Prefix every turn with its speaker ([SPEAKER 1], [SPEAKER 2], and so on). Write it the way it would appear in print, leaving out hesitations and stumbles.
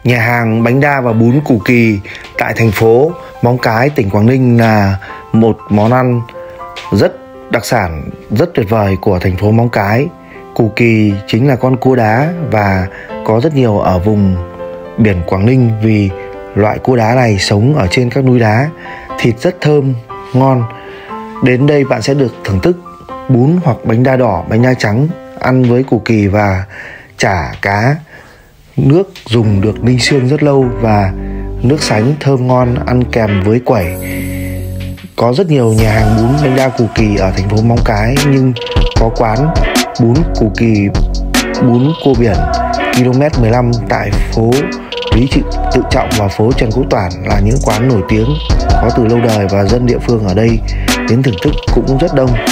[SPEAKER 1] Nhà hàng bánh đa và bún Củ Kỳ tại thành phố Móng Cái, tỉnh Quảng Ninh là một món ăn rất đặc sản, rất tuyệt vời của thành phố Móng Cái. Củ Kỳ chính là con cua đá và có rất nhiều ở vùng biển Quảng Ninh vì loại cua đá này sống ở trên các núi đá. Thịt rất thơm, ngon. Đến đây bạn sẽ được thưởng thức bún hoặc bánh đa đỏ, bánh đa trắng ăn với Củ Kỳ và chả cá. Nước dùng được ninh xương rất lâu và nước sánh thơm ngon ăn kèm với quẩy. Có rất nhiều nhà hàng bún bánh đa Củ Kỳ ở thành phố Móng Cái, nhưng có quán bún Củ Kỳ, bún cua biển km 15 tại phố Lý Tự Trọng và phố Trần Quốc Toản là những quán nổi tiếng có từ lâu đời và dân địa phương ở đây đến thưởng thức cũng rất đông.